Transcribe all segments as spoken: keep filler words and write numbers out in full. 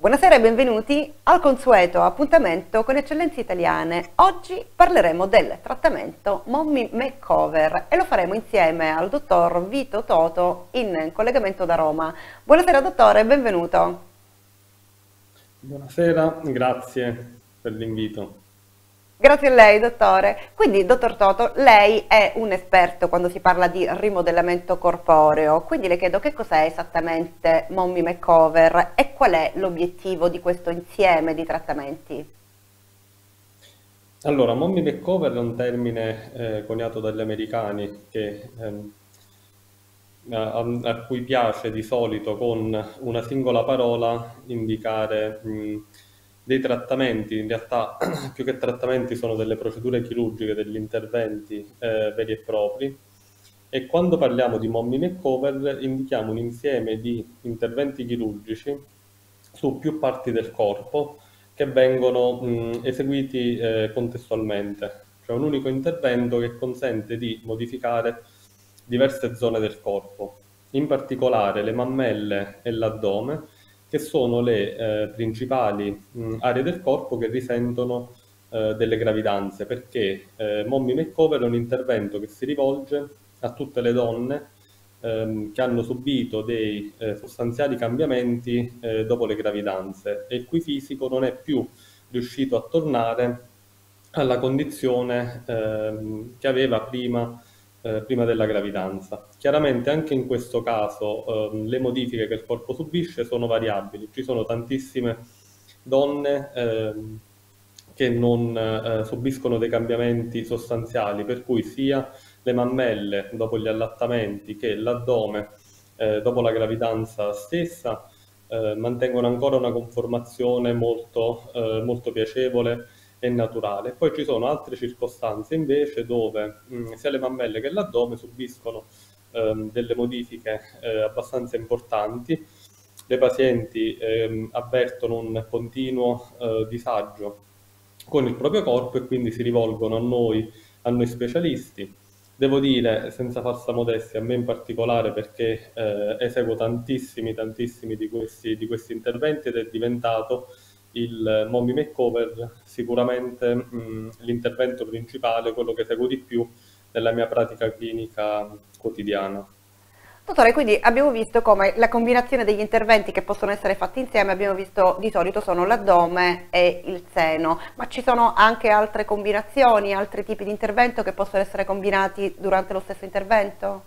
Buonasera e benvenuti al consueto appuntamento con Eccellenze Italiane. Oggi parleremo del trattamento Mommy Makeover e lo faremo insieme al dottor Vito Toto in collegamento da Roma. Buonasera dottore, benvenuto. Buonasera, grazie per l'invito. Grazie a lei, dottore. Quindi, dottor Toto, lei è un esperto quando si parla di rimodellamento corporeo, quindi le chiedo che cos'è esattamente Mommy Makeover e qual è l'obiettivo di questo insieme di trattamenti? Allora, Mommy Makeover è un termine eh, coniato dagli americani che, ehm, a, a cui piace di solito con una singola parola indicare mh, dei trattamenti. In realtà più che trattamenti sono delle procedure chirurgiche, degli interventi eh, veri e propri. E quando parliamo di Mommy Makeover indichiamo un insieme di interventi chirurgici su più parti del corpo che vengono mh, eseguiti eh, contestualmente, cioè un unico intervento che consente di modificare diverse zone del corpo, in particolare le mammelle e l'addome, che sono le eh, principali mh, aree del corpo che risentono eh, delle gravidanze, perché eh, Mommy Makeover è un intervento che si rivolge a tutte le donne ehm, che hanno subito dei eh, sostanziali cambiamenti eh, dopo le gravidanze e il cui fisico non è più riuscito a tornare alla condizione ehm, che aveva prima, eh, prima della gravidanza. Chiaramente anche in questo caso ehm, le modifiche che il corpo subisce sono variabili, ci sono tantissime donne ehm, che non eh, subiscono dei cambiamenti sostanziali, per cui sia le mammelle dopo gli allattamenti che l'addome eh, dopo la gravidanza stessa eh, mantengono ancora una conformazione molto, eh, molto piacevole e naturale. Poi ci sono altre circostanze invece dove mh, sia le mammelle che l'addome subiscono ehm, delle modifiche eh, abbastanza importanti. Le pazienti ehm, avvertono un continuo eh, disagio con il proprio corpo e quindi si rivolgono a noi, a noi specialisti. Devo dire, senza falsa modestia, a me in particolare perché eh, eseguo tantissimi, tantissimi di questi, di questi interventi ed è diventato il Mommy Makeover sicuramente mh, l'intervento principale, quello che seguo di più nella mia pratica clinica quotidiana. Dottore, quindi abbiamo visto come la combinazione degli interventi che possono essere fatti insieme, abbiamo visto di solito sono l'addome e il seno, ma ci sono anche altre combinazioni, altri tipi di intervento che possono essere combinati durante lo stesso intervento?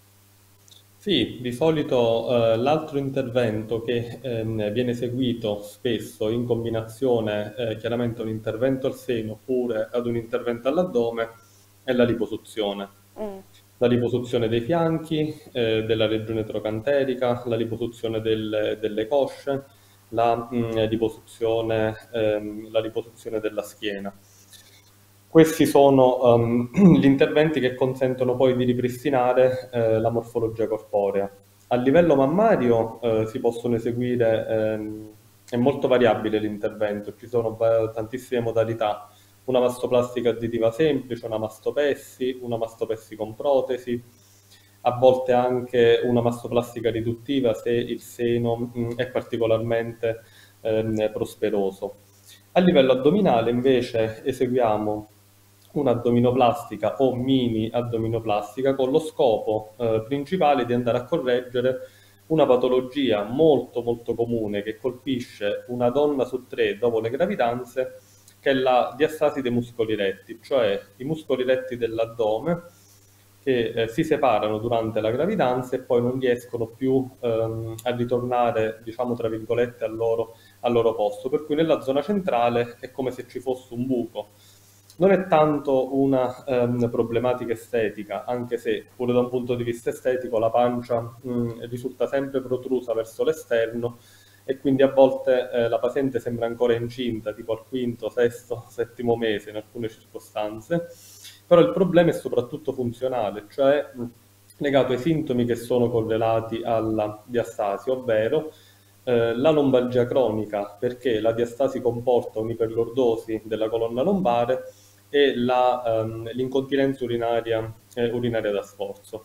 Sì, di solito eh, l'altro intervento che ehm, viene eseguito spesso in combinazione, eh, chiaramente un intervento al seno oppure ad un intervento all'addome, è la liposuzione. Mm. La liposuzione dei fianchi, eh, della regione trocanterica, la liposuzione del- delle cosce, la, mm, liposuzione, ehm, la liposuzione della schiena. Questi sono ehm, gli interventi che consentono poi di ripristinare eh, la morfologia corporea. A livello mammario eh, si possono eseguire, ehm, è molto variabile l'intervento, ci sono va- tantissime modalità, una mastoplastica additiva semplice, una mastopessi, una mastopessi con protesi, a volte anche una mastoplastica riduttiva se il seno mh, è particolarmente ehm, prosperoso. A livello addominale invece eseguiamo un'addominoplastica o mini addominoplastica con lo scopo eh, principale di andare a correggere una patologia molto molto comune che colpisce una donna su tre dopo le gravidanze, che è la diastasi dei muscoli retti, cioè i muscoli retti dell'addome che eh, si separano durante la gravidanza e poi non riescono più ehm, a ritornare, diciamo tra virgolette, al loro, al loro posto. Per cui nella zona centrale è come se ci fosse un buco. Non è tanto una ehm, problematica estetica, anche se pure da un punto di vista estetico la pancia mh, risulta sempre protrusa verso l'esterno e quindi a volte eh, la paziente sembra ancora incinta, tipo al quinto, sesto, settimo mese in alcune circostanze, però il problema è soprattutto funzionale, cioè mh, legato ai sintomi che sono correlati alla diastasi, ovvero eh, la lombalgia cronica, perché la diastasi comporta un'iperlordosi della colonna lombare e la, ehm, l'incontinenza urinaria, eh, urinaria da sforzo.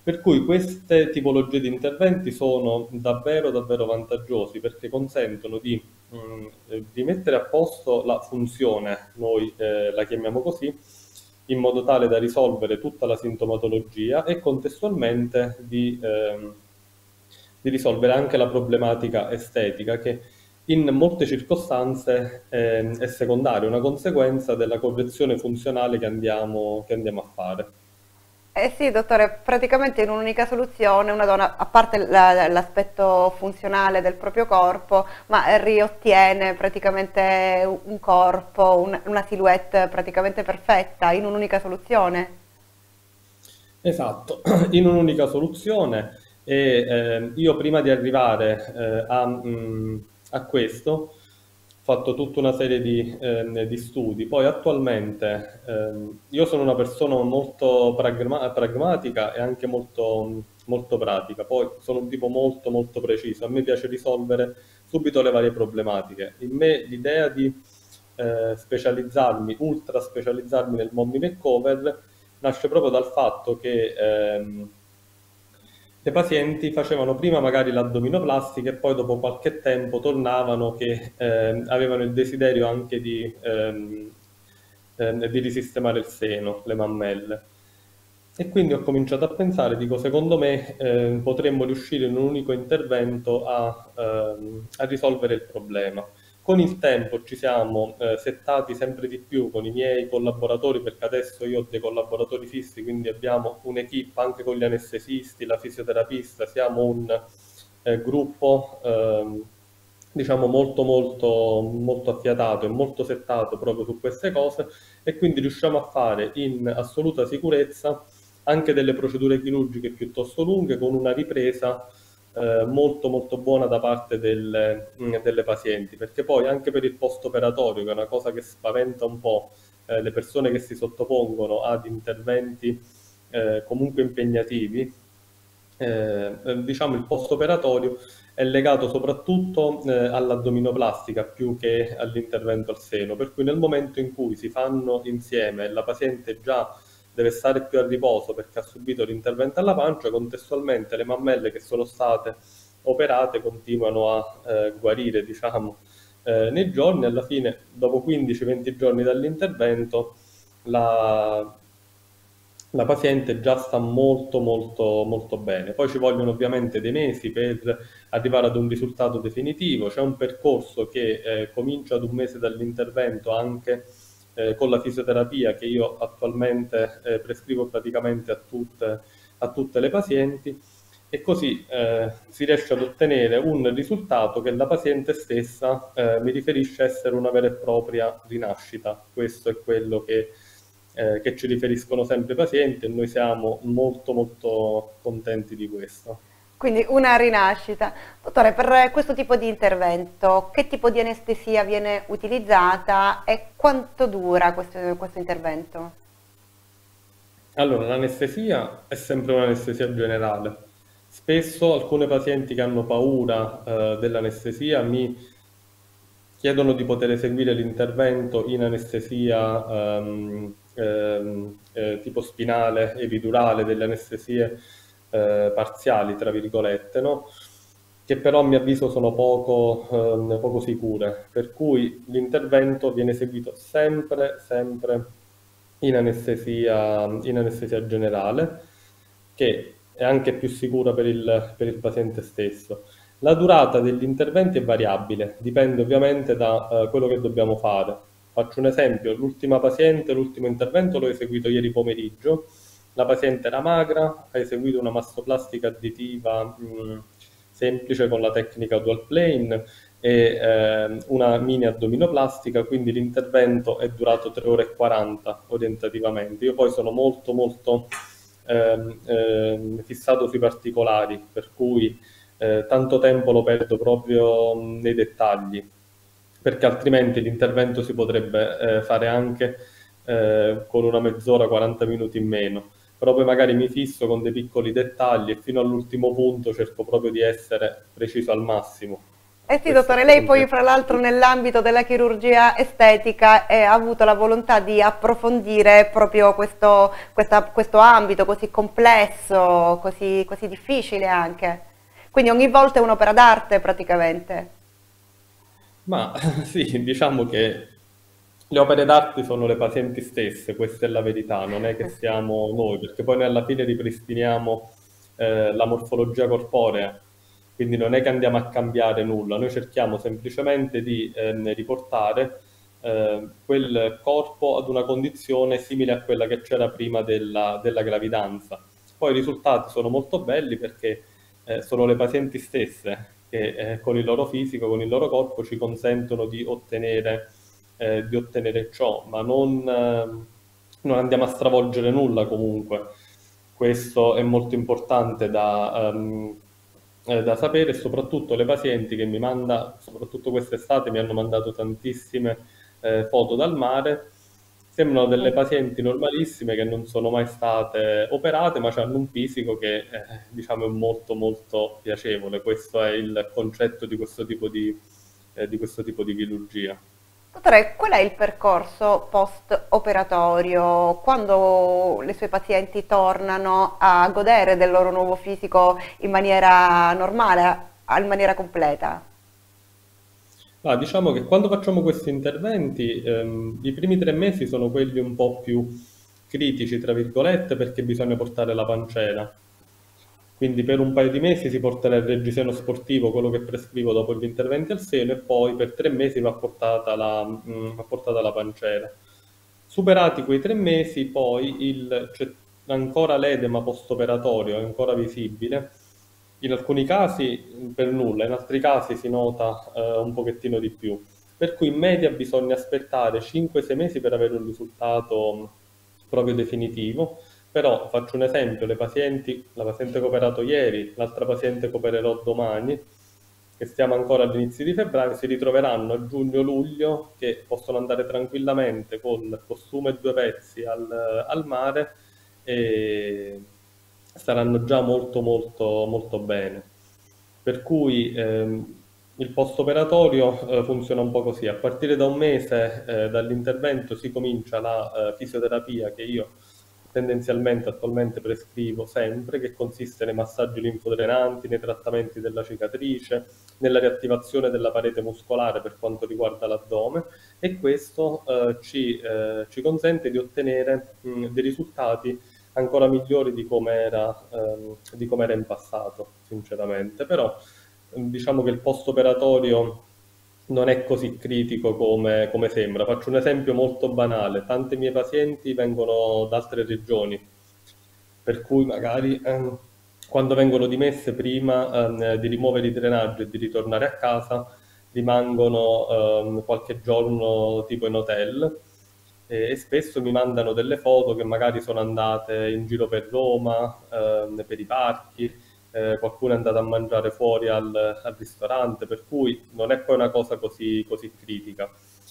Per cui queste tipologie di interventi sono davvero, davvero vantaggiosi perché consentono di, mh, eh, di mettere a posto la funzione, noi eh, la chiamiamo così, in modo tale da risolvere tutta la sintomatologia e contestualmente di, ehm, di risolvere anche la problematica estetica che in molte circostanze ehm, è secondaria, una conseguenza della correzione funzionale che andiamo, che andiamo a fare. Eh sì, dottore, praticamente in un'unica soluzione una donna, a parte la- l'aspetto funzionale del proprio corpo, ma riottiene praticamente un corpo, un- una silhouette praticamente perfetta in un'unica soluzione. Esatto, in un'unica soluzione e ehm, io prima di arrivare eh, a, mh, a questo ho fatto tutta una serie di, ehm, di studi. Poi attualmente ehm, io sono una persona molto pragma- pragmatica e anche molto, molto pratica, poi sono un tipo molto molto preciso, a me piace risolvere subito le varie problematiche. In me l'idea di eh, specializzarmi, ultra specializzarmi nel mondo makeover nasce proprio dal fatto che ehm, le pazienti facevano prima magari l'addominoplastica e poi dopo qualche tempo tornavano che ehm, avevano il desiderio anche di, ehm, ehm, di risistemare il seno, le mammelle. E quindi ho cominciato a pensare, dico, secondo me ehm, potremmo riuscire in un unico intervento a, ehm, a risolvere il problema. Con il tempo ci siamo eh, settati sempre di più con i miei collaboratori, perché adesso io ho dei collaboratori fissi, quindi abbiamo un'equipe anche con gli anestesisti, la fisioterapista, siamo un eh, gruppo ehm, diciamo molto molto molto affiatato e molto settato proprio su queste cose e quindi riusciamo a fare in assoluta sicurezza anche delle procedure chirurgiche piuttosto lunghe con una ripresa eh, molto molto buona da parte delle, mh, delle pazienti, perché poi anche per il post-operatorio, che è una cosa che spaventa un po' eh, le persone che si sottopongono ad interventi eh, comunque impegnativi, eh, eh, diciamo il post-operatorio è legato soprattutto eh, all'addominoplastica più che all'intervento al seno, per cui nel momento in cui si fanno insieme e la paziente già deve stare più a riposo perché ha subito l'intervento alla pancia, contestualmente le mammelle che sono state operate continuano a eh, guarire, diciamo, eh, nei giorni. Alla fine, dopo quindici venti giorni dall'intervento, la, la paziente già sta molto molto molto bene. Poi ci vogliono ovviamente dei mesi per arrivare ad un risultato definitivo. C'è un percorso che eh, comincia ad un mese dall'intervento anche eh, con la fisioterapia che io attualmente eh, prescrivo praticamente a tutte, a tutte le pazienti e così eh, si riesce ad ottenere un risultato che la paziente stessa eh, mi riferisce essere una vera e propria rinascita. Questo è quello che, eh, che ci riferiscono sempre i pazienti e noi siamo molto molto contenti di questo. Quindi una rinascita. Dottore, per questo tipo di intervento, che tipo di anestesia viene utilizzata e quanto dura questo, questo intervento? Allora, l'anestesia è sempre un'anestesia generale. Spesso alcune pazienti che hanno paura eh, dell'anestesia mi chiedono di poter eseguire l'intervento in anestesia ehm, ehm, eh, tipo spinale, epidurale, delle anestesie eh, parziali, tra virgolette, no? Che però a mio avviso sono poco, ehm, poco sicure, per cui l'intervento viene eseguito sempre, sempre in anestesia, in anestesia generale, che è anche più sicura per il, per il paziente stesso. La durata degli interventi è variabile, dipende ovviamente da eh, quello che dobbiamo fare. Faccio un esempio, l'ultima paziente, l'ultimo intervento l'ho eseguito ieri pomeriggio, la paziente era magra, ha eseguito una mastoplastica additiva mh, semplice con la tecnica dual plane e eh, una mini addominoplastica, quindi l'intervento è durato tre ore e quaranta orientativamente. Io poi sono molto molto ehm, ehm, fissato sui particolari, per cui eh, tanto tempo lo perdo proprio mh, nei dettagli, perché altrimenti l'intervento si potrebbe eh, fare anche eh, con una mezz'ora, quaranta minuti in meno. Però poi magari mi fisso con dei piccoli dettagli e fino all'ultimo punto cerco proprio di essere preciso al massimo. Eh sì, Questo dottore, è lei poi sempre... fra l'altro nell'ambito della chirurgia estetica eh, ha avuto la volontà di approfondire proprio questo, questa- questo ambito così complesso, così, così difficile anche. Quindi ogni volta è un'opera d'arte praticamente. Ma sì, diciamo che le opere d'arte sono le pazienti stesse, questa è la verità, non è che siamo noi, perché poi noi alla fine ripristiniamo eh, la morfologia corporea, quindi non è che andiamo a cambiare nulla, noi cerchiamo semplicemente di ehm, riportare eh, quel corpo ad una condizione simile a quella che c'era prima della, della gravidanza. Poi i risultati sono molto belli perché eh, sono le pazienti stesse che eh, con il loro fisico, con il loro corpo ci consentono di ottenere, eh, di ottenere ciò, ma non, eh, non andiamo a stravolgere nulla comunque. Questo è molto importante da, ehm, eh, da sapere e soprattutto le pazienti che mi manda, soprattutto quest'estate, mi hanno mandato tantissime eh, foto dal mare. Sembrano delle pazienti normalissime che non sono mai state operate, ma hanno un fisico che eh, diciamo è molto molto piacevole. Questo è il concetto di questo tipo di, eh, di questo tipo di chirurgia. Dottore, qual è il percorso post-operatorio quando le sue pazienti tornano a godere del loro nuovo fisico in maniera normale, in maniera completa? Ah, diciamo che quando facciamo questi interventi, ehm, i primi tre mesi sono quelli un po' più critici, tra virgolette, perché bisogna portare la pancera. Quindi per un paio di mesi si porterà il reggiseno sportivo, quello che prescrivo dopo gli interventi al seno, e poi per tre mesi va portata la, mm, va portata la pancera. Superati quei tre mesi, poi il- c'è ancora l'edema post-operatorio, è ancora visibile. In alcuni casi per nulla, in altri casi si nota eh, un pochettino di più. Per cui in media bisogna aspettare cinque sei mesi per avere un risultato mh, proprio definitivo. Però faccio un esempio, le pazienti, la paziente che ho operato ieri, l'altra paziente che opererò domani, che stiamo ancora all'inizio di febbraio, si ritroveranno a giugno-luglio che possono andare tranquillamente con costume e due pezzi al, al mare e staranno già molto molto molto bene. Per cui ehm, il post-operatorio eh, funziona un po' così. A partire da un mese eh, dall'intervento si comincia la eh, fisioterapia che io tendenzialmente attualmente prescrivo sempre, che consiste nei massaggi linfodrenanti, nei trattamenti della cicatrice, nella riattivazione della parete muscolare per quanto riguarda l'addome e questo eh, ci, eh, ci consente di ottenere mh, dei risultati ancora migliori di come era, ehm, di come era in passato, sinceramente. Però ehm, diciamo che il post-operatorio non è così critico come, come sembra. Faccio un esempio molto banale. Tante mie pazienti vengono da altre regioni, per cui magari ehm, quando vengono dimesse prima ehm, di rimuovere i drenaggi e di ritornare a casa, rimangono ehm, qualche giorno tipo in hotel e, e spesso mi mandano delle foto che magari sono andate in giro per Roma, ehm, per i parchi, eh, qualcuno è andato a mangiare fuori al, al ristorante, per cui non è poi una cosa così, così critica.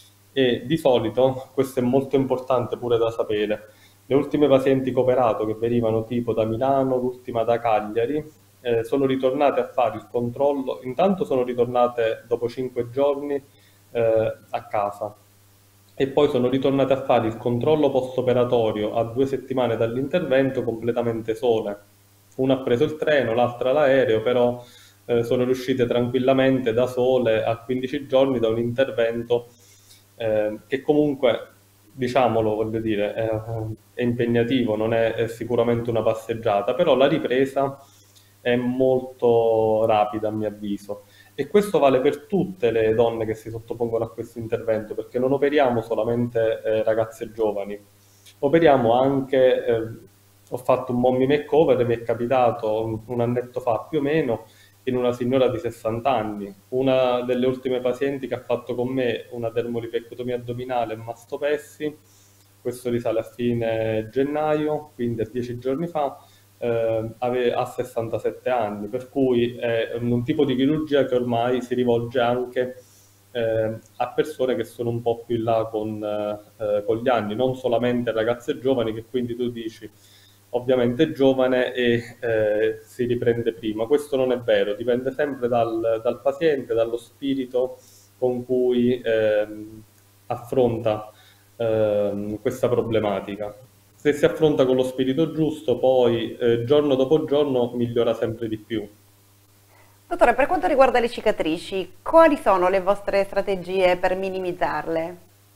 E di solito, questo è molto importante pure da sapere, le ultime pazienti che ho operato, che venivano tipo da Milano, l'ultima da Cagliari, eh, sono ritornate a fare il controllo, intanto sono ritornate dopo cinque giorni eh, a casa e poi sono ritornate a fare il controllo post-operatorio a due settimane dall'intervento completamente sole. Una ha preso il treno, l'altra l'aereo, però eh, sono riuscite tranquillamente da sole a quindici giorni da un intervento eh, che comunque, diciamolo, voglio dire, è, è impegnativo, non è, è sicuramente una passeggiata, però la ripresa è molto rapida a mio avviso. E questo vale per tutte le donne che si sottopongono a questo intervento, perché non operiamo solamente eh, ragazze giovani, operiamo anche, eh, ho fatto un mommy makeover, mi è capitato un, un annetto fa più o meno, in una signora di sessanta anni, una delle ultime pazienti che ha fatto con me una dermolipectotomia addominale e mastopessi, questo risale a fine gennaio, quindi a dieci giorni fa, eh, ave- ha sessantasette anni, per cui è un tipo di chirurgia che ormai si rivolge anche eh, a persone che sono un po' più in là con, eh, con gli anni, non solamente ragazze giovani che quindi tu dici ovviamente giovane e eh, si riprende prima. Questo non è vero, dipende sempre dal, dal paziente, dallo spirito con cui ehm, affronta ehm, questa problematica. Se si affronta con lo spirito giusto, poi eh, giorno dopo giorno migliora sempre di più. Dottore, per quanto riguarda le cicatrici, quali sono le vostre strategie per minimizzarle?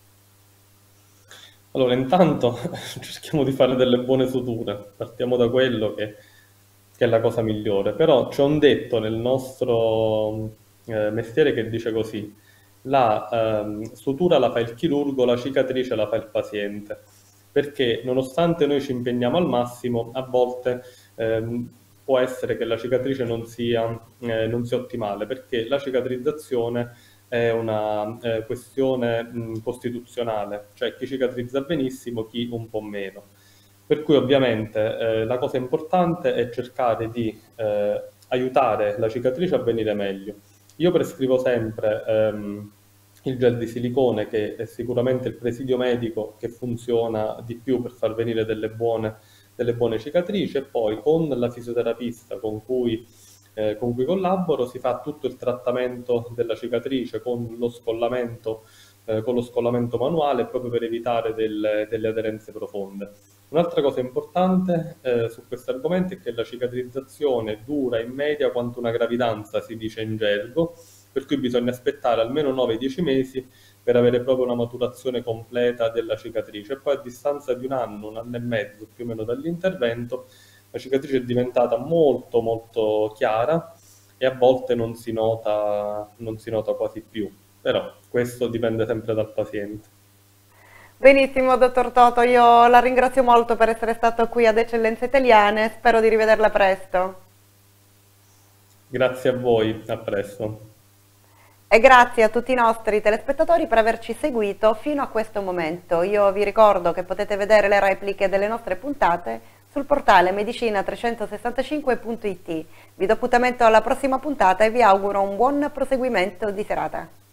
Allora, intanto cerchiamo di fare delle buone suture, partiamo da quello che, che è la cosa migliore. Però c'è un detto nel nostro eh, mestiere che dice così: la ehm, sutura la fa il chirurgo, la cicatrice la fa il paziente. Perché nonostante noi ci impegniamo al massimo, a volte ehm, può essere che la cicatrice non sia, eh, non sia ottimale, perché la cicatrizzazione è una eh, questione mh, costituzionale, cioè chi cicatrizza benissimo, chi un po' meno. Per cui ovviamente eh, la cosa importante è cercare di eh, aiutare la cicatrice a venire meglio. Io prescrivo sempre ehm, il gel di silicone, che è sicuramente il presidio medico che funziona di più per far venire delle buone, delle buone cicatrici, e poi con la fisioterapista con cui eh, con cui collaboro si fa tutto il trattamento della cicatrice con lo scollamento, eh, con lo scollamento manuale, proprio per evitare del- delle aderenze profonde. Un'altra cosa importante eh, su questo argomento è che la cicatrizzazione dura in media quanto una gravidanza, si dice in gergo, per cui bisogna aspettare almeno nove dieci mesi per avere proprio una maturazione completa della cicatrice. E poi a distanza di un anno, un anno e mezzo più o meno dall'intervento, la cicatrice è diventata molto molto chiara e a volte non si nota, non si nota quasi più, però questo dipende sempre dal paziente. Benissimo, dottor Toto, io la ringrazio molto per essere stato qui ad Eccellenze Italiane, spero di rivederla presto. Grazie a voi, a presto. E grazie a tutti i nostri telespettatori per averci seguito fino a questo momento. Io vi ricordo che potete vedere le repliche delle nostre puntate sul portale medicina trecentosessantacinque punto it. Vi do appuntamento alla prossima puntata e vi auguro un buon proseguimento di serata.